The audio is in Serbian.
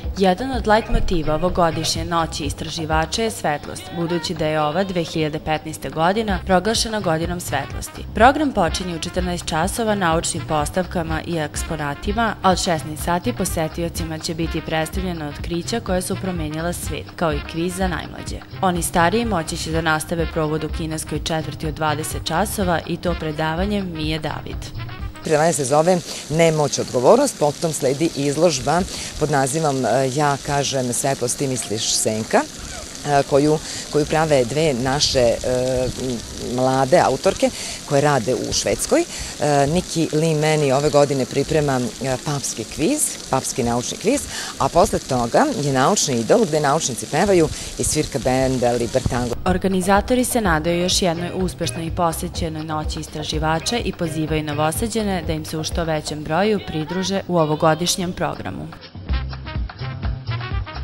Jedan od lajtmotiva ovogodišnje Noći istraživača je svetlost, budući da je ova 2015. godina proglašena godinom svetlosti. Program počinje u 14 časova naučnim postavkama i eksponatima, a od 16 sati posetiocima će biti predstavljena otkrića koja su promenjala svet, kao i kviz za najmlađe. Oni stariji moći će da nastave provod u kineskoj četvrti od 20 časova i to predavanjem Mije David. Predavanje se zove Nemoć, odgovornost, potom sledi izložba pod nazivom Ja kažem svetlost, ti misliš senka, koju prave dve naše mlade autorke koje rade u Švedskoj. Niki Li meni ove godine priprema papski kviz, papski naučni kviz, a posle toga je naučni idol gde naučnici pevaju i svirka benda Libertango. Organizatori se nadaju još jednoj uspešnoj i posvećenoj Noći istraživača i pozivaju Novosađane da im se u što većem broju pridruže u ovogodišnjem programu.